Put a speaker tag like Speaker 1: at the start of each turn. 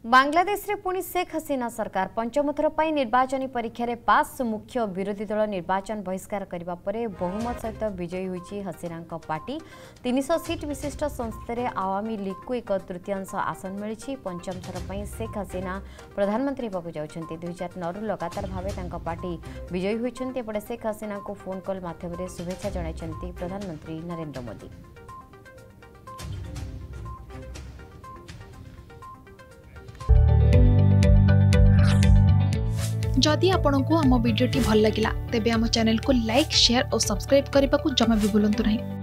Speaker 1: बांग्लादेश रे पुणी शेख हसीना सरकार पंचम थर पर निर्वाचन परीक्षा रे पास मुख्य विरोधी दल निर्वाचन बहिष्कार करने पर बहुमत सहित विजयी होईची हसीना पार्टी 300 सीट विशिष्ट संसद रे आवामी लीग को एक तृतीयांश आसन मिली। पंचम थर पर शेख हसीना प्रधानमंत्री होगा जाउछन्ती। 2009 लगातार भाव पार्टी विजयी होईछन्ती। एपटे शेख हसीना को फोन कॉल माध्यम शुभेच्छा जणाइछन्ती प्रधानमंत्री नरेंद्र मोदी।
Speaker 2: जदि आपंक आम भिडी भल लगा तेब आम चैनल को लाइक शेयर और सब्सक्राइब करने को जमा भी भूलु नहीं।